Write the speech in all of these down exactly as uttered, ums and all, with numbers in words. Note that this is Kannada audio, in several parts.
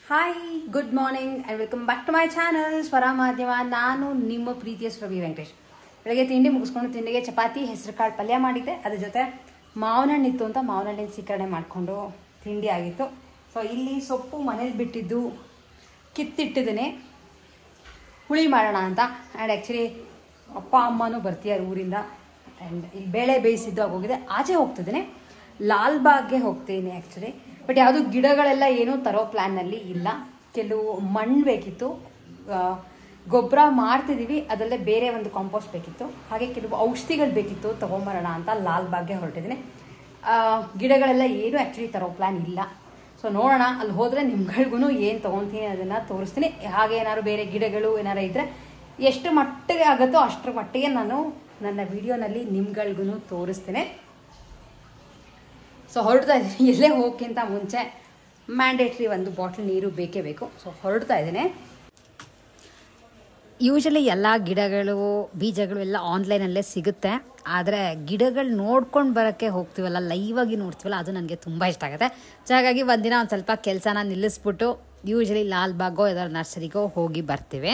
Hi good morning and welcome back to my channel Swara Madhyama. ನಾನು ನಿಮ್ಮ ಪ್ರೀತಿಯ ಸುರಭಿ ವೆಂಕಟೇಶ್. ಬೆಳಗ್ಗೆ ತಿಂಡಿ ಮುಗಿಸ್ಕೊಂಡು ತಿಂಡಿಗೆ ಚಪಾತಿ ಹೆಸರು ಕಾಳು ಪಲ್ಯ ಮಾಡಿದ್ದೆ. ಅದ್ರ ಜೊತೆ ಮಾವಿನ ಹಣ್ಣಿತ್ತು ಅಂತ ಮಾವಿನ ಹಣ್ಣಿನ ಸೀಕರಣೆ ಮಾಡಿಕೊಂಡು ತಿಂಡಿ ಆಗಿತ್ತು. ಸೊ ಇಲ್ಲಿ ಸೊಪ್ಪು ಮನೇಲಿ ಬಿಟ್ಟಿದ್ದು ಕಿತ್ತಿಟ್ಟಿದ್ದೀನಿ ಹುಳಿ ಮಾಡೋಣ ಅಂತ. ಆ್ಯಂಡ್ ಆ್ಯಕ್ಚುಲಿ ಅಪ್ಪ ಅಮ್ಮನೂ ಬರ್ತೀಯಾರ ಊರಿಂದ. ಆ್ಯಂಡ್ ಇಲ್ಲಿ ಬೇಳೆ ಬೇಯಿಸಿದ್ದು ಆಗೋಗಿದೆ. ಆಚೆ ಹೋಗ್ತಿದ್ದೀನಿ, ಲಾಲ್ಬಾಗ್ಗೆ ಹೋಗ್ತೀನಿ ಆ್ಯಕ್ಚುಲಿ. ಬಟ್ ಯಾವುದು ಗಿಡಗಳೆಲ್ಲ ಏನೂ ತರೋ ಪ್ಲ್ಯಾನ್ನಲ್ಲಿ ಇಲ್ಲ. ಕೆಲವು ಮಣ್ಣು ಬೇಕಿತ್ತು, ಗೊಬ್ಬರ ಮಾಡ್ತಿದ್ದೀವಿ, ಅದರಲ್ಲೇ ಬೇರೆ ಒಂದು ಕಾಂಪೋಸ್ಟ್ ಬೇಕಿತ್ತು, ಹಾಗೆ ಕೆಲವು ಔಷಧಿಗಳು ಬೇಕಿತ್ತು ತೊಗೊಂಬರೋಣ ಅಂತ ಲಾಲ್ಬಾಗ್ಗೆ ಹೊರಟಿದ್ದೀನಿ. ಗಿಡಗಳೆಲ್ಲ ಏನೂ ಆ್ಯಕ್ಚುಲಿ ತರೋ ಪ್ಲ್ಯಾನ್ ಇಲ್ಲ. ಸೊ ನೋಡೋಣ, ಅಲ್ಲಿ ಹೋದರೆ ನಿಮ್ಗಳಿಗೂ ಏನು ತೊಗೊತೀನಿ ಅದನ್ನು ತೋರಿಸ್ತೀನಿ. ಹಾಗೆ ಏನಾದ್ರು ಬೇರೆ ಗಿಡಗಳು ಏನಾರು ಇದ್ದರೆ ಎಷ್ಟು ಮಟ್ಟಿಗೆ ಆಗುತ್ತೋ ಅಷ್ಟರ ಮಟ್ಟಿಗೆ ನಾನು ನನ್ನ ವಿಡಿಯೋನಲ್ಲಿ ನಿಮ್ಗಳಿಗೂ ತೋರಿಸ್ತೀನಿ. ಸೊ ಹೊರಡ್ತಾ ಇದ್ದೀನಿ. ಎಲ್ಲೇ ಹೋಗೋಕ್ಕಿಂತ ಮುಂಚೆ ಮ್ಯಾಂಡೇಟ್ರಿ ಒಂದು ಬಾಟ್ಲ್ ನೀರು ಬೇಕೇ ಬೇಕು. ಸೊ ಹೊರಡ್ತಾ ಇದ್ದೀನಿ. ಯೂಶಲಿ ಎಲ್ಲ ಗಿಡಗಳು ಬೀಜಗಳು ಎಲ್ಲ ಆನ್ಲೈನಲ್ಲೇ ಸಿಗುತ್ತೆ. ಆದರೆ ಗಿಡಗಳು ನೋಡ್ಕೊಂಡು ಬರೋಕ್ಕೆ ಹೋಗ್ತೀವಲ್ಲ, ಲೈವಾಗಿ ನೋಡ್ತೀವಲ್ಲ, ಅದು ನನಗೆ ತುಂಬ ಇಷ್ಟ ಆಗುತ್ತೆ. ಸೊ ಹಾಗಾಗಿ ಒಂದಿನ ಒಂದು ಸ್ವಲ್ಪ ಕೆಲಸನ ನಿಲ್ಲಿಸ್ಬಿಟ್ಟು ಯೂಶಲಿ ಲಾಲ್ಬಾಗೋ ಯಾವ್ದಾದ್ರು ನರ್ಸರಿಗೋ ಹೋಗಿ ಬರ್ತೀವಿ.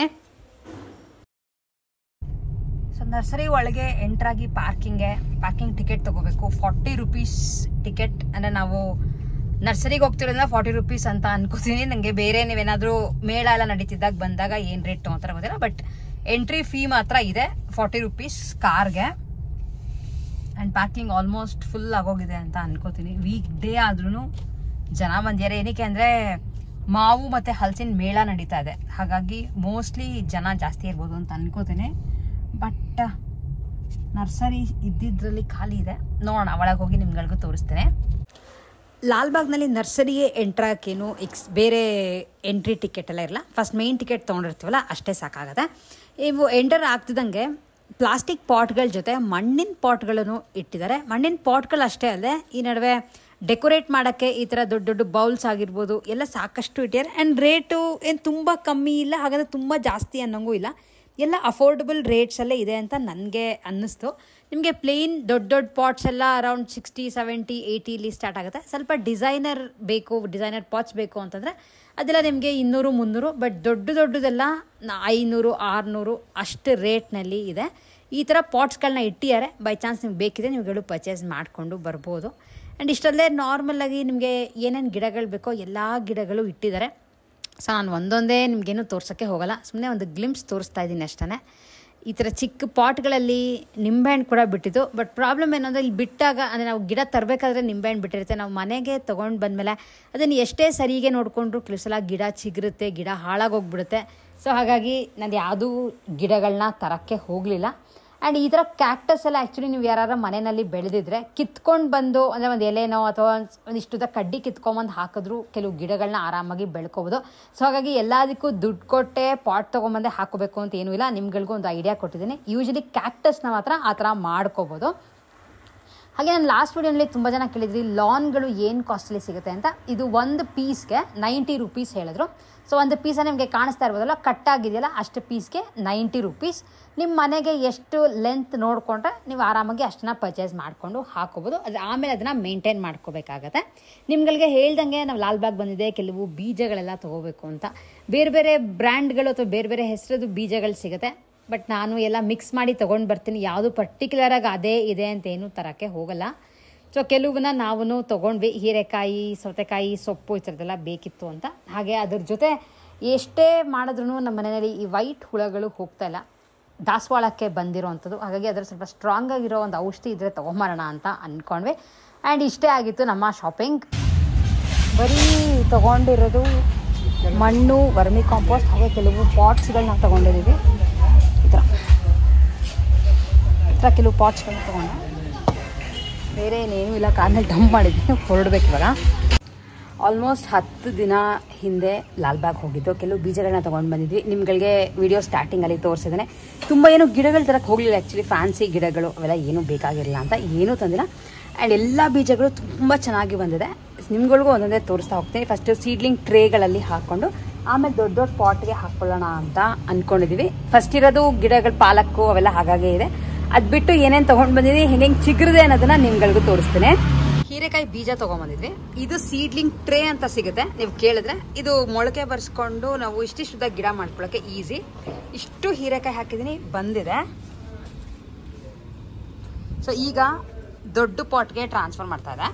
ಸೊ ನರ್ಸರಿ ಒಳಗೆ ಎಂಟ್ರಾಗಿ ಪಾರ್ಕಿಂಗ್ಗೆ ಪಾರ್ಕಿಂಗ್ ಟಿಕೆಟ್ ತೊಗೋಬೇಕು. Forty rupees ticket. ಅಂದರೆ ನಾವು ನರ್ಸರಿಗೆ ಹೋಗ್ತಿರೋದ್ರಿಂದ ಫಾರ್ಟಿ ರುಪೀಸ್ ಅಂತ ಅನ್ಕೋತೀನಿ. ನನಗೆ ಬೇರೆ ನೀವೇನಾದರೂ ಮೇಳ ಎಲ್ಲ ನಡೀತಿದ್ದಾಗ ಬಂದಾಗ ಏನು ರೇಟ್ ತೊಗೊತಾರೆ ಗೊತ್ತಿಲ್ಲ. ಬಟ್ ಎಂಟ್ರಿ ಫೀ ಮಾತ್ರ ಇದೆ ಫಾರ್ಟಿ ರುಪೀಸ್ ಕಾರ್ಗೆ. ಆ್ಯಂಡ್ ಪಾರ್ಕಿಂಗ್ ಆಲ್ಮೋಸ್ಟ್ ಫುಲ್ ಆಗೋಗಿದೆ ಅಂತ ಅನ್ಕೋತೀನಿ. ವೀಕ್ ಡೇ ಆದ್ರೂ ಜನ ಬಂದಿದ್ದಾರೆ. ಏನಕ್ಕೆ ಅಂದರೆ ಮಾವು ಮತ್ತು ಹಲಸಿನ ಮೇಳ ನಡೀತಾ ಇದೆ, ಹಾಗಾಗಿ ಮೋಸ್ಟ್ಲಿ ಜನ ಜಾಸ್ತಿ ಇರ್ಬೋದು ಅಂತ ಅನ್ಕೋತೀನಿ. ಬಟ್ ನರ್ಸರಿ ಇದ್ದಿದ್ರಲ್ಲಿ ಖಾಲಿ ಇದೆ. ನೋಡೋಣ, ಒಳಗೆ ಹೋಗಿ ನಿಮ್ಗಳಿಗೂ ತೋರಿಸ್ತೇನೆ. ಲಾಲ್ಬಾಗ್ನಲ್ಲಿ ನರ್ಸರಿಯೇ ಎಂಟ್ರಾಕೇನು ಎಕ್ಸ್ ಬೇರೆ ಎಂಟ್ರಿ ಟಿಕೆಟ್ ಎಲ್ಲ ಇರಲ್ಲ. ಫಸ್ಟ್ ಮೇನ್ ಟಿಕೆಟ್ ತೊಗೊಂಡಿರ್ತೀವಲ್ಲ ಅಷ್ಟೇ ಸಾಕಾಗುತ್ತೆ. ಇವು ಎಂಟರ್ ಆಗ್ತಿದ್ದಂಗೆ ಪ್ಲಾಸ್ಟಿಕ್ ಪಾಟ್ಗಳ ಜೊತೆ ಮಣ್ಣಿನ ಪಾಟ್ಗಳನ್ನು ಇಟ್ಟಿದ್ದಾರೆ. ಮಣ್ಣಿನ ಪಾಟ್ಗಳು ಅಷ್ಟೇ ಅಲ್ಲದೆ ಈ ನಡುವೆ ಡೆಕೋರೇಟ್ ಮಾಡೋಕ್ಕೆ ಈ ಥರ ದೊಡ್ಡ ದೊಡ್ಡ ಬೌಲ್ಸ್ ಆಗಿರ್ಬೋದು ಎಲ್ಲ ಸಾಕಷ್ಟು ಇಟ್ಟಿದ್ದಾರೆ. ಆ್ಯಂಡ್ ರೇಟು ಏನು ತುಂಬ ಕಮ್ಮಿ ಇಲ್ಲ, ಹಾಗಾದರೆ ತುಂಬ ಜಾಸ್ತಿ ಅನ್ನೋಂಗೂ ಇಲ್ಲ. ಎಲ್ಲ ಅಫೋರ್ಡಬಲ್ ರೇಟ್ಸಲ್ಲೇ ಇದೆ ಅಂತ ನನಗೆ ಅನ್ನಿಸ್ತು. ನಿಮಗೆ ಪ್ಲೇನ್ ದೊಡ್ಡ ದೊಡ್ಡ ಪಾಟ್ಸ್ ಎಲ್ಲ ಅರೌಂಡ್ ಸಿಕ್ಸ್ಟಿ ಸೆವೆಂಟಿ ಏಯ್ಟಿಲಿ ಸ್ಟಾರ್ಟ್ ಆಗುತ್ತೆ. ಸ್ವಲ್ಪ ಡಿಸೈನರ್ ಬೇಕು, ಡಿಸೈನರ್ ಪಾಟ್ಸ್ ಬೇಕು ಅಂತಂದರೆ ಅದೆಲ್ಲ ನಿಮಗೆ ಇನ್ನೂರು ಮುನ್ನೂರು. ಬಟ್ ದೊಡ್ಡ ದೊಡ್ಡದೆಲ್ಲ ಐನೂರು ಆರುನೂರು ಅಷ್ಟು ರೇಟ್ನಲ್ಲಿ ಇದೆ. ಈ ಥರ ಪಾಟ್ಸ್ಗಳನ್ನ ಇಟ್ಟಿದ್ದಾರೆ. ಬೈ ಚಾನ್ಸ್ ನಿಮ್ಗೆ ಬೇಕಿದೆ ನೀವುಗಳು ಪರ್ಚೇಸ್ ಮಾಡಿಕೊಂಡು ಬರ್ಬೋದು. ಆ್ಯಂಡ್ ಇಷ್ಟಲ್ಲೇ ನಾರ್ಮಲಾಗಿ ನಿಮಗೆ ಏನೇನು ಗಿಡಗಳು ಬೇಕೋ ಎಲ್ಲ ಗಿಡಗಳು ಇಟ್ಟಿದ್ದಾರೆ. ಸೊ ನಾನು ಒಂದೊಂದೇ ನಿಮಗೇನು ತೋರ್ಸೋಕ್ಕೆ ಹೋಗಲ್ಲ, ಸುಮ್ಮನೆ ಒಂದು ಗ್ಲಿಮ್ಸ್ ತೋರಿಸ್ತಾ ಇದ್ದೀನಿ ಅಷ್ಟೇ. ಈ ಥರ ಚಿಕ್ಕ ಪಾಟ್ಗಳಲ್ಲಿ ನಿಂಬೆಹಣ್ಣು ಕೂಡ ಬಿಟ್ಟಿದ್ದು. ಬಟ್ ಪ್ರಾಬ್ಲಮ್ ಏನಂದರೆ ಇಲ್ಲಿ ಬಿಟ್ಟಾಗ ಅಂದರೆ ನಾವು ಗಿಡ ತರಬೇಕಾದ್ರೆ ನಿಂಬೆಹಣ್ಣು ಬಿಟ್ಟಿರುತ್ತೆ. ನಾವು ಮನೆಗೆ ತೊಗೊಂಡು ಬಂದಮೇಲೆ ಅದನ್ನು ಎಷ್ಟೇ ಸರಿಗೆ ನೋಡಿಕೊಂಡ್ರು ಕೆಲವು ಸಲ ಗಿಡ ಚಿಗುರುತ್ತೆ, ಗಿಡ ಹಾಳಾಗೋಗ್ಬಿಡುತ್ತೆ. ಸೊ ಹಾಗಾಗಿ ನಾನು ಯಾವುದೂ ಗಿಡಗಳನ್ನ ತರೋಕ್ಕೆ ಹೋಗಲಿಲ್ಲ. ಆ್ಯಂಡ್ ಈ ಥರ ಕ್ಯಾಕ್ಟಸ್ ಎಲ್ಲ ಆ್ಯಕ್ಚುಲಿ ನೀವು ಯಾರು ಮನೆಯಲ್ಲಿ ಬೆಳೆದಿದ್ರೆ ಕಿತ್ಕೊಂಡು ಬಂದು ಅಂದರೆ ಒಂದು ಎಲೆನೋ ಅಥವಾ ಒಂದಿಷ್ಟುದ ಕಡ್ಡಿ ಕಿತ್ಕೊಂಬಂದು ಹಾಕಿದ್ರು ಕೆಲವು ಗಿಡಗಳನ್ನ ಆರಾಮಾಗಿ ಬೆಳ್ಕೊಬೋದು. ಸೊ ಹಾಗಾಗಿ ಎಲ್ಲದಕ್ಕೂ ದುಡ್ಡು ಕೊಟ್ಟೆ ಪಾಟ್ ತೊಗೊಂಬಂದೆ ಹಾಕೋಬೇಕು ಅಂತ ಏನೂ ಇಲ್ಲ. ನಿಮ್ಗಳಿಗೂ ಒಂದು ಐಡಿಯಾ ಕೊಟ್ಟಿದ್ದೀನಿ. ಯೂಶಲಿ ಕ್ಯಾಕ್ಟಸ್ನ ಮಾತ್ರ ಆ ಥರ ಮಾಡ್ಕೋಬೋದು. ಹಾಗೆ ನಾನು ಲಾಸ್ಟ್ ವೀಡಿಯೋನಲ್ಲಿ ತುಂಬ ಜನ ಕೇಳಿದ್ರಿ ಲಾನ್ಗಳು ಏನು ಕಾಸ್ಟ್ಲಿ ಸಿಗುತ್ತೆ ಅಂತ. ಇದು ಒಂದು ಪೀಸ್ಗೆ ನೈಂಟಿ ರುಪೀಸ್ ಹೇಳಿದ್ರು. ಸೊ ಒಂದು ಪೀಸ ನಿಮಗೆ ಕಾಣಿಸ್ತಾ ಇರ್ಬೋದಲ್ಲ, ಕಟ್ಟಾಗಿದೆಯಲ್ಲ, ಅಷ್ಟು ಪೀಸ್ಗೆ ನೈಂಟಿ ರುಪೀಸ್. ನಿಮ್ಮ ಮನೆಗೆ ಎಷ್ಟು ಲೆಂತ್ ನೋಡಿಕೊಂಡ್ರೆ ನೀವು ಆರಾಮಾಗಿ ಅಷ್ಟನ್ನ ಪರ್ಚೇಸ್ ಮಾಡಿಕೊಂಡು ಹಾಕೋಬೋದು. ಅದು ಆಮೇಲೆ ಅದನ್ನು ಮೇಂಟೈನ್ ಮಾಡ್ಕೋಬೇಕಾಗತ್ತೆ. ನಿಮ್ಗಳಿಗೆ ಹೇಳ್ದಂಗೆ ನಾವು ಲಾಲ್ಬಾಗ್ ಬಂದಿದೆ, ಕೆಲವು ಬೀಜಗಳೆಲ್ಲ ತೊಗೋಬೇಕು ಅಂತ. ಬೇರೆ ಬೇರೆ ಬ್ರ್ಯಾಂಡ್ಗಳು ಅಥವಾ ಬೇರೆ ಬೇರೆ ಹೆಸರದ್ದು ಬೀಜಗಳು ಸಿಗುತ್ತೆ. ಬಟ್ ನಾನು ಎಲ್ಲ ಮಿಕ್ಸ್ ಮಾಡಿ ತೊಗೊಂಡು ಬರ್ತೀನಿ. ಯಾವುದು ಪರ್ಟಿಕ್ಯುಲರಾಗಿ ಅದೇ ಇದೆ ಅಂತ ಏನೂ ತರೋಕ್ಕೆ ಹೋಗಲ್ಲ. ಸೊ ಕೆಲವನ್ನ ನಾವು ತೊಗೊಂಡ್ವಿ. ಹೀರೆಕಾಯಿ, ಸೌತೆಕಾಯಿ, ಸೊಪ್ಪು ಈ ಥರದ್ದೆಲ್ಲ ಬೇಕಿತ್ತು ಅಂತ. ಹಾಗೆ ಅದ್ರ ಜೊತೆ ಎಷ್ಟೇ ಮಾಡಿದ್ರೂ ನಮ್ಮ ಮನೆಯಲ್ಲಿ ಈ ವೈಟ್ ಹುಳಗಳು ಹೋಗ್ತಾಯಿಲ್ಲ, ದಾಸವಾಳಕ್ಕೆ ಬಂದಿರೋ ಅಂಥದ್ದು. ಹಾಗಾಗಿ ಅದರ ಸ್ವಲ್ಪ ಸ್ಟ್ರಾಂಗ್ ಆಗಿರೋ ಒಂದು ಔಷಧಿ ಇದ್ದರೆ ತೊಗೊಂಬರೋಣ ಅಂತ ಅಂದ್ಕೊಂಡ್ವಿ. ಆ್ಯಂಡ್ ಇಷ್ಟೇ ಆಗಿತ್ತು ನಮ್ಮ ಶಾಪಿಂಗ್. ಬರೀ ತೊಗೊಂಡಿರೋದು ಮಣ್ಣು, ವರ್ಮಿ ಕಾಂಪೋಸ್ಟ್, ಹಾಗೆ ಕೆಲವು ಪಾಟ್ಸ್ಗಳನ್ನ ತೊಗೊಂಡಿದ್ದೀವಿ. ಈ ಥರ ಈ ಥರ ಕೆಲವು ಪಾಟ್ಸ್ಗಳನ್ನ ತೊಗೊಂಡೆ. ಬೇರೆ ಏನೇನೂ ಇಲ್ಲ, ಕಾರ್ನಲ್ಲಿ ಡಂಪ್ ಮಾಡಿದ್ದೀನಿ. ಹೊರಡ್ಬೇಕು ಇವಾಗ. ಆಲ್ಮೋಸ್ಟ್ ಹತ್ತು ದಿನ ಹಿಂದೆ ಲಾಲ್ಬಾಗ್ ಹೋಗಿದ್ದು. ಕೆಲವು ಬೀಜಗಳನ್ನ ತೊಗೊಂಡು ಬಂದಿದ್ವಿ. ನಿಮ್ಗಳಿಗೆ ವಿಡಿಯೋ ಸ್ಟಾರ್ಟಿಂಗಲ್ಲಿ ತೋರಿಸಿದ್ದೇನೆ. ತುಂಬ ಏನು ಗಿಡಗಳು ತರಕ್ಕೆ ಹೋಗಲಿಲ್ಲ ಆ್ಯಕ್ಚುಲಿ. ಫ್ಯಾನ್ಸಿ ಗಿಡಗಳು ಅವೆಲ್ಲ ಏನೂ ಬೇಕಾಗಿರಲಿಲ್ಲ ಅಂತ ಏನೂ ತಂದಿಲ್ಲ. ಆ್ಯಂಡ್ ಎಲ್ಲ ಬೀಜಗಳು ತುಂಬ ಚೆನ್ನಾಗಿ ಬಂದಿದೆ. ನಿಮ್ಗಳಿಗೂ ಒಂದೊಂದೇ ತೋರಿಸ್ತಾ ಹೋಗ್ತೀನಿ. ಫಸ್ಟು ಸೀಡ್ಲಿಂಗ್ ಟ್ರೇಗಳಲ್ಲಿ ಹಾಕ್ಕೊಂಡು ಆಮೇಲೆ ದೊಡ್ಡ ದೊಡ್ಡ ಪಾಟ್ಗೆ ಹಾಕ್ಕೊಳ್ಳೋಣ ಅಂತ ಅಂದ್ಕೊಂಡಿದ್ದೀವಿ. ಫಸ್ಟ್ ಇರೋದು ಗಿಡಗಳು ಪಾಲಕ್ಕು ಅವೆಲ್ಲ ಹಾಗಾಗೇ ಇದೆ. ಅದು ಬಿಟ್ಟು ಏನೇನು ತೊಗೊಂಡು ಬಂದಿದ್ದೀವಿ, ಹೆಂಗೆ ಚಿಗುರಿದೆ ಅನ್ನೋದನ್ನು ನಿಮ್ಗಳಿಗೂ ತೋರಿಸ್ತೇನೆ. ಹೀರೆಕಾಯಿ ಬೀಜ ತೊಗೊಂಬಂದಿದ್ವಿ. ಇದು ಸೀಡ್ಲಿಂಗ್ ಟ್ರೇ ಅಂತ ಸಿಗುತ್ತೆ, ನೀವು ಕೇಳಿದ್ರೆ. ಇದು ಮೊಳಕೆ ಬರ್ಸ್ಕೊಂಡು ನಾವು ಇಷ್ಟಿಷ್ಟುದ ಗಿಡ ಮಾಡ್ಕೊಳ್ಳೋಕೆ ಈಸಿ. ಇಷ್ಟು ಹೀರೆಕಾಯಿ ಹಾಕಿದ್ದೀನಿ, ಬಂದಿದೆ. ಸೊ ಈಗ ದೊಡ್ಡ ಪಾಟ್ಗೆ ಟ್ರಾನ್ಸ್ಫರ್ ಮಾಡ್ತಾ ಇದೆ.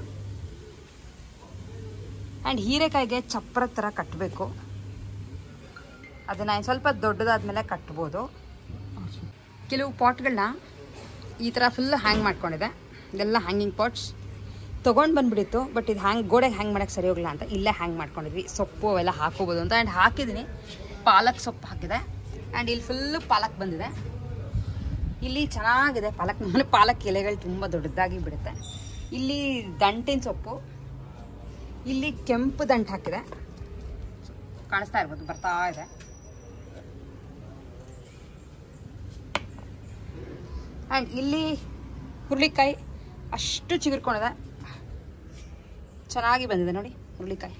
ಆ್ಯಂಡ್ ಹೀರೆಕಾಯಿಗೆ ಚಪ್ಪರ ಥರ ಕಟ್ಟಬೇಕು. ಅದನ್ನು ಸ್ವಲ್ಪ ದೊಡ್ಡದಾದ್ಮೇಲೆ ಕಟ್ಬೋದು. ಕೆಲವು ಪಾಟ್ಗಳನ್ನ ಈ ಥರ ಫುಲ್ ಹ್ಯಾಂಗ್ ಮಾಡ್ಕೊಂಡಿದೆ. ಇದೆಲ್ಲ ಹ್ಯಾಂಗಿಂಗ್ ಪಾಟ್ಸ್ ತೊಗೊಂಡು ಬಂದುಬಿಟ್ಟಿತ್ತು, ಬಟ್ ಇದು ಹ್ಯಾಂಗ್ ಗೋಡೆಗೆ ಹ್ಯಾಂಗ್ ಮಾಡೋಕ್ಕೆ ಸರಿ ಹೋಗಲ್ಲ ಅಂತ ಇಲ್ಲೇ ಹ್ಯಾಂಗ್ ಮಾಡ್ಕೊಂಡಿದ್ವಿ. ಸೊಪ್ಪು ಅವೆಲ್ಲ ಹಾಕೋಬೋದು ಅಂತ. ಆ್ಯಂಡ್ ಹಾಕಿದ್ದೀನಿ, ಪಾಲಕ್ ಸೊಪ್ಪು ಹಾಕಿದೆ. ಆ್ಯಂಡ್ ಇಲ್ಲಿ ಫುಲ್ಲು ಪಾಲಕ್ ಬಂದಿದೆ. ಇಲ್ಲಿ ಚೆನ್ನಾಗಿದೆ ಪಾಲಕ್. ನಾನು ಪಾಲಕ್ ಎಲೆಗಳು ತುಂಬ ದೊಡ್ಡದಾಗಿ ಬಿಡುತ್ತೆ. ಇಲ್ಲಿ ದಂಟಿನ ಸೊಪ್ಪು, ಇಲ್ಲಿ ಕೆಂಪು ದಂಟು ಹಾಕಿದೆ, ಕಾಣಿಸ್ತಾ ಇರ್ಬೋದು, ಬರ್ತಾ ಇದೆ. ಆ್ಯಂಡ್ ಇಲ್ಲಿ ಹುರುಳಿಕಾಯಿ ಅಷ್ಟು ಚಿಗುರ್ಕೊಂಡಿದೆ, ಚೆನ್ನಾಗಿ ಬಂದಿದೆ ನೋಡಿ ಹುರುಳಿಕಾಯಿ.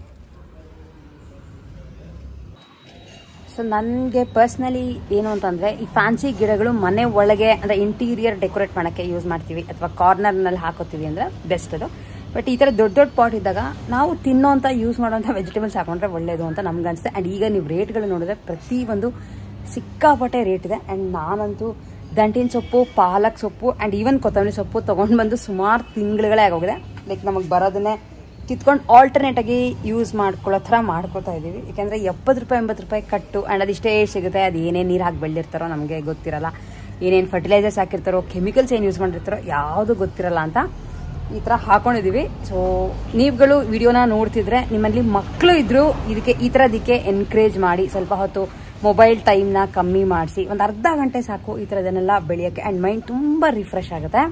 ಸೊ ನನಗೆ ಪರ್ಸ್ನಲಿ ಏನು ಅಂತಂದರೆ, ಈ ಫ್ಯಾನ್ಸಿ ಗಿಡಗಳು ಮನೆ ಒಳಗೆ ಅಂದರೆ ಇಂಟೀರಿಯರ್ ಡೆಕೋರೇಟ್ ಮಾಡೋಕ್ಕೆ ಯೂಸ್ ಮಾಡ್ತೀವಿ ಅಥವಾ ಕಾರ್ನರ್ನಲ್ಲಿ ಹಾಕೋತೀವಿ ಅಂದರೆ ಬೆಸ್ಟ್ ಅದು. ಬಟ್ ಈ ಥರ ದೊಡ್ಡ ದೊಡ್ಡ ಪಾಟ್ ಇದ್ದಾಗ ನಾವು ತಿನ್ನೋಂಥ ಯೂಸ್ ಮಾಡೋಂಥ ವೆಜಿಟೇಬಲ್ಸ್ ಹಾಕೊಂಡ್ರೆ ಒಳ್ಳೆಯದು ಅಂತ ನಮ್ಗೆ ಅನಿಸುತ್ತೆ. ಆ್ಯಂಡ್ ಈಗ ನೀವು ರೇಟ್ಗಳು ನೋಡಿದ್ರೆ ಪ್ರತಿಯೊಂದು ಸಿಕ್ಕಾಪಟ್ಟೆ ರೇಟ್ ಇದೆ. ಆ್ಯಂಡ್ ನಾನಂತೂ ದಂಟಿನ ಸೊಪ್ಪು, ಪಾಲಕ್ ಸೊಪ್ಪು ಆ್ಯಂಡ್ ಈವನ್ ಕೊತ್ತಂಬರಿ ಸೊಪ್ಪು ತೊಗೊಂಡು ಬಂದು ಸುಮಾರು ತಿಂಗಳುಗಳೇ ಆಗೋಗಿದೆ. ಲೈಕ್ ನಮಗೆ ಬರೋದನ್ನೇ ಕಿತ್ಕೊಂಡು ಆಲ್ಟರ್ನೇಟಾಗಿ ಯೂಸ್ ಮಾಡ್ಕೊಳ್ಳೋ ಥರ ಮಾಡ್ಕೊತಾ ಇದ್ದೀವಿ. ಯಾಕೆಂದರೆ ಎಪ್ಪತ್ತು ರೂಪಾಯಿ ಎಂಬತ್ತು ರೂಪಾಯಿ ಕಟ್ಟು ಆ್ಯಂಡ್ ಅದಿಷ್ಟೇ ಸಿಗುತ್ತೆ. ಅದು ಏನೇನು ನೀರು ಹಾಕಿ ಬೆಳೆದಿರ್ತಾರೋ ನಮಗೆ ಗೊತ್ತಿರಲ್ಲ, ಏನೇನು ಫರ್ಟಿಲೈಸರ್ಸ್ ಹಾಕಿರ್ತಾರೋ, ಕೆಮಿಕಲ್ಸ್ ಏನು ಯೂಸ್ ಮಾಡಿರ್ತಾರೋ ಯಾವುದು ಗೊತ್ತಿರಲ್ಲ ಅಂತ ಈ ಥರ ಹಾಕೊಂಡಿದ್ದೀವಿ. ಸೊ ನೀವುಗಳು ವಿಡಿಯೋನ ನೋಡ್ತಿದ್ರೆ ನಿಮ್ಮಲ್ಲಿ ಮಕ್ಕಳು ಇದ್ದರೂ ಇದಕ್ಕೆ ಈ ಥರದಕ್ಕೆ ಎನ್ಕರೇಜ್ ಮಾಡಿ, ಸ್ವಲ್ಪ ಹೊತ್ತು ಮೊಬೈಲ್ ಟೈಮ್ನ ಕಮ್ಮಿ ಮಾಡಿಸಿ, ಒಂದು ಅರ್ಧ ಗಂಟೆ ಸಾಕು ಈ ಥರದನ್ನೆಲ್ಲ ಬೆಳೆಯೋಕ್ಕೆ. ಆ್ಯಂಡ್ ಮೈಂಡ್ ತುಂಬ ರಿಫ್ರೆಶ್ ಆಗುತ್ತೆ.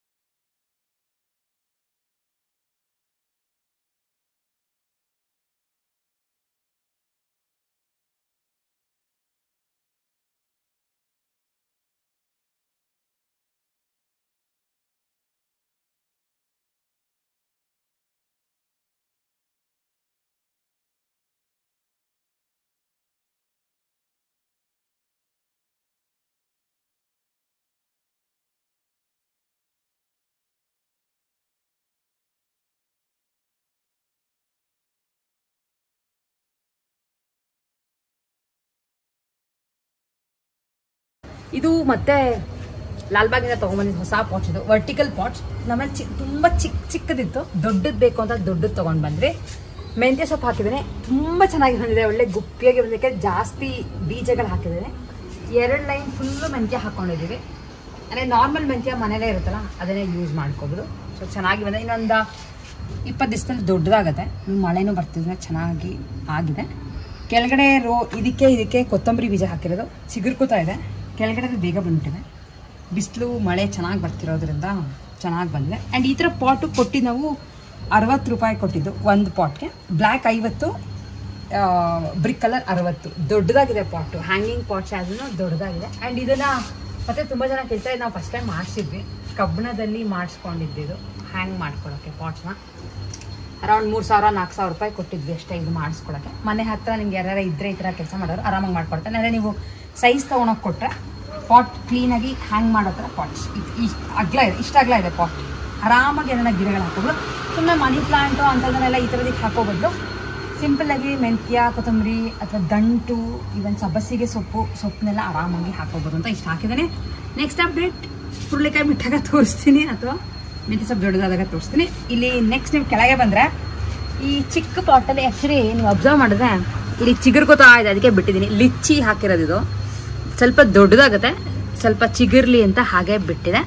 ಇದು ಮತ್ತೆ ಲಾಲ್ಬಾಗಿಂದ ತೊಗೊಂಡ್ಬಂದಿದ್ದು ಹೊಸ ಪಾಟ್ಸ್. ಇದು ವರ್ಟಿಕಲ್ ಪಾಟ್ಸ್. ನಮ್ಮಲ್ಲಿ ಚಿ ತುಂಬ ಚಿಕ್ಕ ಚಿಕ್ಕದಿತ್ತು, ದೊಡ್ಡದು ಬೇಕು ಅಂತ ದೊಡ್ಡದು ತೊಗೊಂಡು ಬಂದ್ವಿ. ಮೆಂತ್ಯ ಸೊಪ್ಪು ಹಾಕಿದ್ದೇನೆ, ತುಂಬ ಚೆನ್ನಾಗಿ ಬಂದಿದೆ, ಒಳ್ಳೆ ಗುಪ್ಪಿಯಾಗಿ ಬಂದಕ್ಕೆ. ಜಾಸ್ತಿ ಬೀಜಗಳು ಹಾಕಿದ್ದೇನೆ. ಎರಡು ಲೈನ್ ಫುಲ್ಲು ಮೆಂತ್ಯ ಹಾಕ್ಕೊಂಡಿದ್ದೀವಿ. ಅಂದರೆ ನಾರ್ಮಲ್ ಮೆಂತ್ಯ ಮನೇಲೇ ಇರುತ್ತಲ್ಲ, ಅದನ್ನೇ ಯೂಸ್ ಮಾಡ್ಕೋಬೋದು. ಸೊ ಚೆನ್ನಾಗಿ ಬಂದಿದೆ. ಇನ್ನೊಂದು ಇಪ್ಪತ್ತು ದಿವಸದಲ್ಲಿ ದೊಡ್ಡದಾಗುತ್ತೆ. ಮಳೆನೂ ಬರ್ತಿದ್ರೆ ಚೆನ್ನಾಗಿ ಆಗಿದೆ. ಕೆಳಗಡೆ ರೋ ಇದಕ್ಕೆ ಇದಕ್ಕೆ ಕೊತ್ತಂಬರಿ ಬೀಜ ಹಾಕಿರೋದು ಚಿಗುರ್ಕೋತಾ ಇದೆ. ಕೆಳಗಡೆ ಬೇಗ ಬಂದ್ಬಿಟ್ಟಿದೆ. ಬಿಸಿಲು ಮಳೆ ಚೆನ್ನಾಗಿ ಬರ್ತಿರೋದ್ರಿಂದ ಚೆನ್ನಾಗಿ ಬಂದಿದೆ. ಆ್ಯಂಡ್ ಈ ಥರ ಪಾಟು ಕೊಟ್ಟು ನಾವು ಅರವತ್ತು ರೂಪಾಯಿ ಕೊಟ್ಟಿದ್ದು ಒಂದು ಪಾಟ್ಗೆ. ಬ್ಲ್ಯಾಕ್ ಐವತ್ತು, ಬ್ರಿಕ್ ಕಲರ್ ಅರವತ್ತು. ದೊಡ್ಡದಾಗಿದೆ ಪಾಟು, ಹ್ಯಾಂಗಿಂಗ್ ಪಾಟ್ಸ್ ಅದನ್ನು ದೊಡ್ಡದಾಗಿದೆ. ಆ್ಯಂಡ್ ಇದನ್ನು ಮತ್ತೆ ತುಂಬ ಜನ ಕೇಳ್ತಾರೆ, ನಾವು ಫಸ್ಟ್ ಟೈಮ್ ಮಾಡಿಸಿದ್ವಿ, ಕಬ್ಬಣದಲ್ಲಿ ಮಾಡಿಸ್ಕೊಂಡಿದ್ದು ಹ್ಯಾಂಗ್ ಮಾಡ್ಕೊಳ್ಳೋಕ್ಕೆ ಪಾಟ್ಸ್ನ. ಅರೌಂಡ್ ಮೂರು ಸಾವಿರ ನಾಲ್ಕು ಸಾವಿರ ರೂಪಾಯಿ ಕೊಟ್ಟಿದ್ವಿ ಅಷ್ಟೇ ಇದು ಮಾಡಿಸ್ಕೊಳ್ಳೋಕ್ಕೆ. ಮನೆ ಹತ್ತಿರ ನಿಮ್ಗೆ ಯಾರ್ಯಾರು ಇದ್ದರೆ ಈ ಥರ ಕೆಲಸ ಮಾಡೋರು ಆರಾಮಾಗಿ ಮಾಡ್ಕೊಡ್ತಾರೆ. ಅಂದರೆ ನೀವು ಸೈಜ್ ತೊಗೊಳಕ್ಕೆ ಕೊಟ್ಟರೆ ಪಾಟ್ ಕ್ಲೀನಾಗಿ ಹ್ಯಾಂಗ್ ಮಾಡೋ ಥರ ಪಾಟ್ಸ್ ಇದು ಇಷ್ಟು ಅಗಲ ಇದೆ, ಇಷ್ಟು ಅಗಲ ಇದೆ ಪಾಟ್. ಆರಾಮಾಗಿ ಅದನ್ನು ಗಿಡಗಳು ಹಾಕೋಬೋದು. ಸುಮ್ಮನೆ ಮನಿ ಪ್ಲಾಂಟು ಅಂಥದ್ದನ್ನೆಲ್ಲ ಈ ಥರದಕ್ಕೆ ಹಾಕೋಬಾರ್ದು. ಸಿಂಪಲ್ಲಾಗಿ ಮೆಂತ್ಯ, ಕೊತ್ತಂಬರಿ ಅಥವಾ ದಂಟು, ಈವನ್ ಸಬ್ಬಸಿಗೆ ಸೊಪ್ಪು ಸೊಪ್ಪನ್ನೆಲ್ಲ ಆರಾಮಾಗಿ ಹಾಕೋಬೋದು ಅಂತ ಇಷ್ಟು ಹಾಕಿದ್ದೇನೆ. ನೆಕ್ಸ್ಟ್ ಅಪ್ಡೇಟ್ ಹುರುಳಿಕಾಯಿ ಬಿಟ್ಟಾಗ ತೋರಿಸ್ತೀನಿ, ಅಥವಾ ಮೆಂತ್ಯ ಸೊಪ್ಪು ದೊಡ್ಡದಾದಾಗ ತೋರಿಸ್ತೀನಿ. ಇಲ್ಲಿ ನೆಕ್ಸ್ಟ್ ನೀವು ಕೆಳಗೆ ಬಂದರೆ ಈ ಚಿಕ್ಕ ಪಾಟಲ್ಲಿ ಆ್ಯಕ್ಚುಲಿ ನೀವು ಅಬ್ಸರ್ವ್ ಮಾಡಿದ್ರೆ ಇಲ್ಲಿ ಚಿಗುರ್ಕೋತಾ ಇದೆ, ಅದಕ್ಕೆ ಬಿಟ್ಟಿದ್ದೀನಿ. ಲಿಚ್ಚಿ ಹಾಕಿರೋದು ಇದು ಸ್ವಲ್ಪ ದೊಡ್ಡದಾಗುತ್ತೆ, ಸ್ವಲ್ಪ ಚಿಗುರ್ಲಿ ಅಂತ ಹಾಗೆ ಬಿಟ್ಟಿದೆ.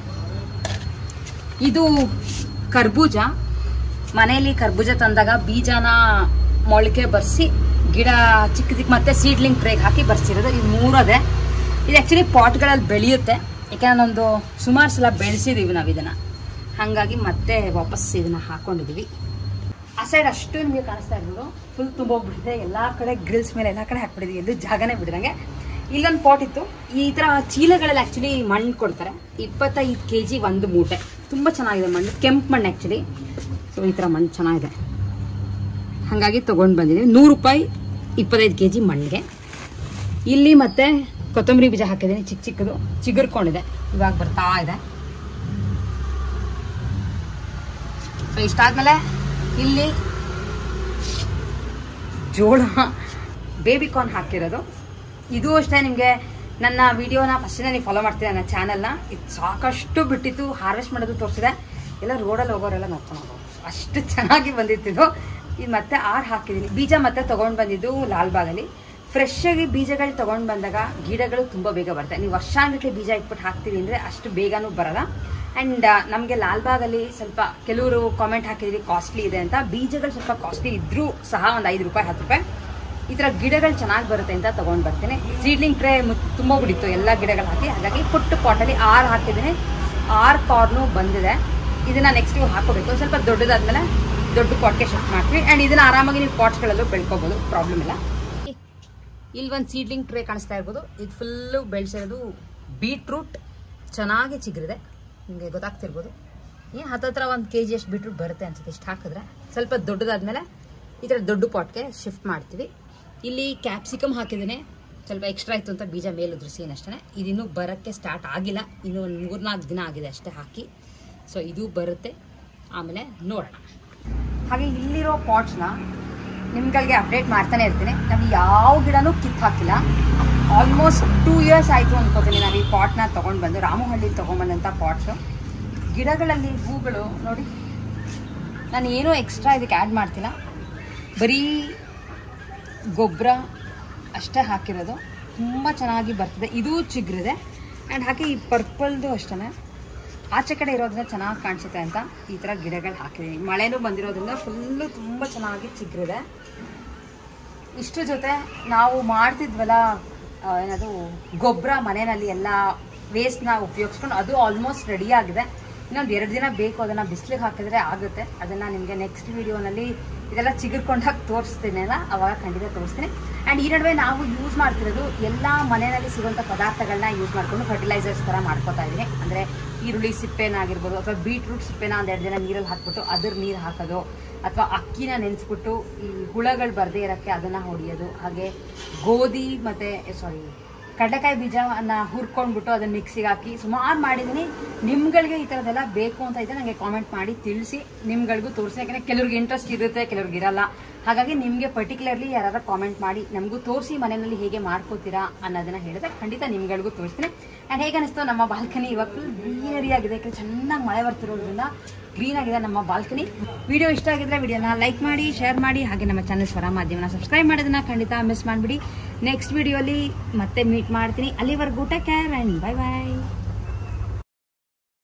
ಇದು ಕರ್ಬೂಜ. ಮನೆಯಲ್ಲಿ ಕರ್ಬೂಜ ತಂದಾಗ ಬೀಜನ ಮೊಳಕೆ ಬರ್ಸಿ ಗಿಡ ಚಿಕ್ಕ ಚಿಕ್ಕ ಮತ್ತೆ ಸೀಡ್ಲಿಂಗ್ ಟ್ರೇಗೆ ಹಾಕಿ ಬರ್ಸಿರೋದು. ಇದು ಮೂರದೇ. ಇದು ಆ್ಯಕ್ಚುಲಿ ಪಾಟ್ಗಳಲ್ಲಿ ಬೆಳೆಯುತ್ತೆ. ಯಾಕೆಂದ್ರೆ ನಾನೊಂದು ಸುಮಾರು ಸಲ ಬೆಳೆಸಿದ್ದೀವಿ ನಾವು ಇದನ್ನು, ಹಾಗಾಗಿ ಮತ್ತೆ ವಾಪಸ್ ಇದನ್ನು ಹಾಕೊಂಡಿದ್ದೀವಿ. ಆ ಸೈಡ್ ಅಷ್ಟು ನಿಮಗೆ ಕಾಣಿಸ್ತಾ ಇರ್ಬೋದು, ಫುಲ್ ತುಂಬೋಗ್ಬಿಟ್ಟಿದೆ. ಎಲ್ಲ ಕಡೆ ಗ್ರಿಲ್ಸ್ ಮೇಲೆ ಎಲ್ಲ ಕಡೆ ಹಾಕ್ಬಿಟ್ಟಿದ್ವಿ, ಎಲ್ಲೂ ಜಾಗನೇ ಬಿಟ್ಟಿದಂಗೆ. ಇಲ್ಲೊಂದು ಪಾಟ್ ಇತ್ತು. ಈ ಥರ ಚೀಲಗಳಲ್ಲಿ ಆ್ಯಕ್ಚುಲಿ ಮಣ್ಣು ಕೊಡ್ತಾರೆ, ಇಪ್ಪತ್ತೈದು ಕೆ ಜಿ ಒಂದು ಮೂಟೆ. ತುಂಬ ಚೆನ್ನಾಗಿದೆ ಮಣ್ಣು, ಕೆಂಪು ಮಣ್ಣು ಆ್ಯಕ್ಚುಲಿ. ಸೊ ಈ ಥರ ಮಣ್ಣು ಚೆನ್ನಾಗಿದೆ, ಹಾಗಾಗಿ ತೊಗೊಂಡು ಬಂದಿದ್ದೀವಿ. ನೂರು ರೂಪಾಯಿ ಇಪ್ಪತ್ತೈದು ಕೆ ಜಿ ಮಣ್ಣಿಗೆ. ಇಲ್ಲಿ ಮತ್ತೆ ಕೊತ್ತಂಬರಿ ಬೀಜ ಹಾಕಿದ್ದೀನಿ, ಚಿಕ್ಕ ಚಿಕ್ಕದು ಚಿಗುರ್ಕೊಂಡಿದೆ, ಇವಾಗ ಬರ್ತಾ ಇದೆ. ಸೊ ಇಷ್ಟಾದ್ಮೇಲೆ ಇಲ್ಲಿ ಜೋಳ ಬೇಬಿ ಕಾರ್ನ್ ಹಾಕಿರೋದು. ಇದು ಅಷ್ಟೇ, ನಿಮಗೆ ನನ್ನ ವಿಡಿಯೋನ ಫಸ್ಟಿಂದ ನೀವು ಫಾಲೋ ಮಾಡ್ತೀರಾ ನನ್ನ ಚಾನಲ್ನ. ಇದು ಸಾಕಷ್ಟು ಬಿಟ್ಟಿತ್ತು, ಹಾರ್ವೆಸ್ಟ್ ಮಾಡೋದು ತೋರಿಸಿದೆ. ಎಲ್ಲ ರೋಡಲ್ಲಿ ಹೋಗೋರೆಲ್ಲ ನೋಡ್ಕೊಂಡು ಹೋಗೋರು, ಅಷ್ಟು ಚೆನ್ನಾಗಿ ಬಂದಿತ್ತಿದ್ದು. ಇದು ಮತ್ತೆ ಆರು ಹಾಕಿದ್ದೀನಿ. ಬೀಜ ಮತ್ತೆ ತೊಗೊಂಡು ಬಂದಿದ್ದು ಲಾಲ್ಬಾಗಲ್ಲಿ. ಫ್ರೆಶ್ ಆಗಿ ಬೀಜಗಳು ತೊಗೊಂಡು ಬಂದಾಗ ಗಿಡಗಳು ತುಂಬ ಬೇಗ ಬರ್ತವೆ. ನೀವು ವರ್ಷಾನ್ಗಟ್ಲೆ ಬೀಜ ಇಟ್ಬಿಟ್ಟು ಹಾಕ್ತೀವಿ ಅಂದರೆ ಅಷ್ಟು ಬೇಗನೂ ಬರಲ್ಲ. ಆ್ಯಂಡ್ ನಮಗೆ ಲಾಲ್ಬಾಗಲ್ಲಿ ಸ್ವಲ್ಪ ಕೆಲವರು ಕಾಮೆಂಟ್ ಹಾಕಿದ್ವಿ ಕಾಸ್ಟ್ಲಿ ಇದೆ ಅಂತ. ಬೀಜಗಳು ಸ್ವಲ್ಪ ಕಾಸ್ಟ್ಲಿ ಇದ್ರೂ ಸಹ ಒಂದು ಐದು ರೂಪಾಯಿ ಹತ್ತು ರೂಪಾಯಿ ಈ ಥರ ಗಿಡಗಳು ಚೆನ್ನಾಗಿ ಬರುತ್ತೆ ಅಂತ ತೊಗೊಂಡು ಬರ್ತೀನಿ. ಸೀಡ್ಲಿಂಗ್ ಟ್ರೇ ತುಂಬ ಬಿಡಿತ್ತು ಎಲ್ಲ ಗಿಡಗಳು ಹಾಕಿ, ಹಾಗಾಗಿ ಪುಟ್ಟ ಪಾಟಲ್ಲಿ ಆರು ಹಾಕಿದ್ದೀನಿ. ಆರು ಕಾರ್ನು ಬಂದಿದೆ. ಇದನ್ನು ನೆಕ್ಸ್ಟ್ ಹಾಕೋಬೇಕು. ಸ್ವಲ್ಪ ದೊಡ್ಡದಾದ್ಮೇಲೆ ದೊಡ್ಡ ಪಾಟ್ಗೆ ಶಿಫ್ಟ್ ಮಾಡ್ತೀವಿ. ಆ್ಯಂಡ್ ಇದನ್ನು ಆರಾಮಾಗಿ ನೀವು ಪಾಟ್ಸ್ಗಳಲ್ಲೂ ಬೆಳ್ಕೋಬೋದು, ಪ್ರಾಬ್ಲಮ್ ಇಲ್ಲ. ಇಲ್ಲಿ ಒಂದು ಸೀಡ್ಲಿಂಗ್ ಟ್ರೇ ಕಾಣಿಸ್ತಾ ಇರ್ಬೋದು. ಇದು ಫುಲ್ಲು ಬೆಳೆಸಿರೋದು ಬೀಟ್ರೂಟ್, ಚೆನ್ನಾಗಿ ಚಿಗುರಿದೆ, ನಿಮಗೆ ಗೊತ್ತಾಗ್ತಿರ್ಬೋದು. ಏನು ಹತ್ತತ್ರ ಒಂದು ಕೆ ಜಿ ಅಷ್ಟು ಬೀಟ್ರೂಟ್ ಬರುತ್ತೆ ಅನ್ಸುತ್ತೆ ಇಷ್ಟು ಹಾಕಿದ್ರೆ. ಸ್ವಲ್ಪ ದೊಡ್ಡದಾದ್ಮೇಲೆ ಈ ಥರ ದೊಡ್ಡ ಪಾಟ್ಗೆ ಶಿಫ್ಟ್ ಮಾಡ್ತೀವಿ. ಇಲ್ಲಿ ಕ್ಯಾಪ್ಸಿಕಮ್ ಹಾಕಿದ್ದೀನಿ, ಸ್ವಲ್ಪ ಎಕ್ಸ್ಟ್ರಾ ಇತ್ತು ಅಂತ ಬೀಜ ಮೇಲೆ ಉದುರಿಸೀನಿ ಅಷ್ಟೇ. ಇದಿನ್ನೂ ಬರೋಕ್ಕೆ ಸ್ಟಾರ್ಟ್ ಆಗಿಲ್ಲ, ಇನ್ನೂ ಒಂದು ಮೂರ್ನಾಲ್ಕು ದಿನ ಆಗಿದೆ ಅಷ್ಟೇ ಹಾಕಿ. ಸೊ ಇದು ಬರುತ್ತೆ, ಆಮೇಲೆ ನೋಡೋಣ. ಹಾಗೆ ಇಲ್ಲಿರೋ ಪಾಟ್ಸ್ನ ನಿಮ್ಗಳಿಗೆ ಅಪ್ಡೇಟ್ ಮಾಡ್ತಾನೆ ಇರ್ತೀನಿ. ನಾವು ಯಾವ ಗಿಡನೂ ಕಿತ್ತು ಹಾಕಿಲ್ಲ. ಆಲ್ಮೋಸ್ಟ್ ಟೂ ಇಯರ್ಸ್ ಆಯಿತು ಅನ್ಕೋತೀನಿ ನಾವು ಈ ಪಾಟ್ನ ತೊಗೊಂಡು ಬಂದು, ರಾಮಹಳ್ಳಿಲಿ ತೊಗೊಂಡ್ಬಂದಂಥ ಪಾಟ್ಸು. ಗಿಡಗಳಲ್ಲಿ ಹೂಗಳು ನೋಡಿ, ನಾನು ಏನೂ ಎಕ್ಸ್ಟ್ರಾ ಇದಕ್ಕೆ ಆ್ಯಡ್ ಮಾಡ್ತಿಲ್ಲ, ಬರೀ ಗೊಬ್ಬರ ಅಷ್ಟೇ ಹಾಕಿರೋದು. ತುಂಬ ಚೆನ್ನಾಗಿ ಬರ್ತದೆ, ಇದೂ ಚಿಗುರಿದೆ. ಆ್ಯಂಡ್ ಹಾಗೆ ಈ ಪರ್ಪಲ್ದು ಅಷ್ಟೇ ಆಚೆ ಕಡೆ ಇರೋದ್ರಿಂದ ಚೆನ್ನಾಗಿ ಕಾಣಿಸುತ್ತೆ ಅಂತ ಈ ಥರ ಗಿಡಗಳು ಹಾಕಿದ್ದೀನಿ. ಮಳೆನೂ ಬಂದಿರೋದ್ರಿಂದ ಫುಲ್ಲು ತುಂಬ ಚೆನ್ನಾಗಿ ಚಿಗುರಿದೆ. ಇಷ್ಟು ಜೊತೆ ನಾವು ಮಾಡ್ತಿದ್ವಲ್ಲ ಏನದು ಗೊಬ್ಬರ ಮನೆಯಲ್ಲಿ ಎಲ್ಲ ವೇಸ್ಟ್ನ ಉಪಯೋಗಿಸ್ಕೊಂಡು ಅದು ಆಲ್ಮೋಸ್ಟ್ ರೆಡಿ ಆಗಿದೆ. ಇನ್ನೊಂದು ಎರಡು ದಿನ ಬೇಕು, ಅದನ್ನು ಬಿಸಿಲಿಗೆ ಹಾಕಿದ್ರೆ ಆಗುತ್ತೆ. ಅದನ್ನು ನಿಮಗೆ ನೆಕ್ಸ್ಟ್ ವೀಡಿಯೋನಲ್ಲಿ ಇದೆಲ್ಲ ಚಿಗುರ್ಕೊಂಡಾಗ ತೋರಿಸ್ತೀನಲ್ಲ, ಅವಾಗ ಖಂಡಿತ ತೋರಿಸ್ತೀನಿ. ಆ್ಯಂಡ್ ಈ ನಡುವೆ ನಾವು ಯೂಸ್ ಮಾಡ್ತಿರೋದು ಎಲ್ಲ ಮನೆಯಲ್ಲಿ ಸಿಗುವಂಥ ಪದಾರ್ಥಗಳನ್ನ ಯೂಸ್ ಮಾಡಿಕೊಂಡು ಫರ್ಟಿಲೈಸರ್ಸ್ ಥರ ಮಾಡ್ಕೊತಾ ಇದ್ದೀನಿ. ಅಂದರೆ ಈರುಳ್ಳಿ ಸಿಪ್ಪೆನಾಗಿರ್ಬೋದು, ಅಥವಾ ಬೀಟ್ರೂಟ್ ಸಿಪ್ಪೆನ ಒಂದೆರಡು ದಿನ ನೀರಲ್ಲಿ ಹಾಕ್ಬಿಟ್ಟು ಅದ್ರ ನೀರು ಹಾಕೋದು, ಅಥವಾ ಅಕ್ಕಿನ ನೆನೆಸ್ಬಿಟ್ಟು ಈ ಹುಳಗಳು ಬರದೇ ಇರೋಕ್ಕೆ ಅದನ್ನು ಹೊಡೆಯೋದು. ಹಾಗೆ ಗೋಧಿ ಮತ್ತು ಸಾರಿ ಕಡಲೆಕಾಯಿ ಬೀಜವನ್ನು ಹುರ್ಕೊಂಡ್ಬಿಟ್ಟು ಅದನ್ನು ಮಿಕ್ಸಿಗೆ ಹಾಕಿ ಸುಮಾರು ಮಾಡಿದ್ದೀನಿ. ನಿಮ್ಗಳಿಗೆ ಈ ಥರದ್ದೆಲ್ಲ ಬೇಕು ಅಂತ ಇದ್ದರೆ ನನಗೆ ಕಾಮೆಂಟ್ ಮಾಡಿ ತಿಳಿಸಿ, ನಿಮ್ಗಳಿಗೂ ತೋರಿಸಿ. ಯಾಕಂದರೆ ಕೆಲವ್ರಿಗೆ ಇಂಟ್ರೆಸ್ಟ್ ಇರುತ್ತೆ, ಕೆಲವ್ರಿಗೆ ಇರಲ್ಲ. ಹಾಗಾಗಿ ನಿಮಗೆ ಪರ್ಟಿಕ್ಯುಲರ್ಲಿ ಯಾರು ಕಾಮೆಂಟ್ ಮಾಡಿ ನಮಗೂ ತೋರಿಸಿ ಮನೆಯಲ್ಲಿ ಹೇಗೆ ಮಾಡ್ಕೋತೀರಾ ಅನ್ನೋದನ್ನು ಹೇಳಿದ್ರೆ ಖಂಡಿತ ನಿಮ್ಗಳಿಗೂ ತೋರಿಸ್ತೀನಿ. ಆ್ಯಂಡ್ ಹೇಗೆ ಅನಿಸ್ತು ನಮ್ಮ ಬಾಲ್ಕನಿ ಇವಾಗ ಫುಲ್ ಗ್ರೀನರಿ ಆಗಿದೆ, ಯಾಕಂದರೆ ಚೆನ್ನಾಗಿ ಮಳೆ ಬರ್ತಿರೋದ್ರಿಂದ ಗ್ರೀನ್ ಆಗಿದೆ ನಮ್ಮ ಬಾಲ್ಕನಿ. ವಿಡಿಯೋ ಇಷ್ಟ ಆಗಿದ್ರೆ ವಿಡಿಯೋನ ಲೈಕ್ ಮಾಡಿ, ಶೇರ್ ಮಾಡಿ, ಹಾಗೆ ನಮ್ಮ ಚಾನಲ್ ಸ್ವರ ಮಾಧ್ಯಮನ ಸಬ್ಸ್ಕ್ರೈಬ್ ಮಾಡೋದನ್ನ ಖಂಡಿತ ಮಿಸ್ ಮಾಡಿಬಿಡಿ. ನೆಕ್ಸ್ಟ್ ವಿಡಿಯೋಲಿ ಮತ್ತೆ ಮೀಟ್ ಮಾಡ್ತೀನಿ. ಅಲ್ಲಿವರೆಗೂ take care and bye bye.